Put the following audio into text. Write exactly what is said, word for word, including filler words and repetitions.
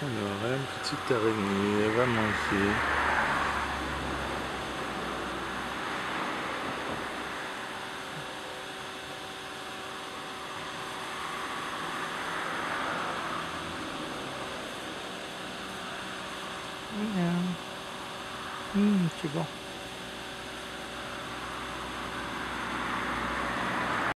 Alors, elle a une petite araignée, elle va manger. Miaou. Mmh, c'est bon.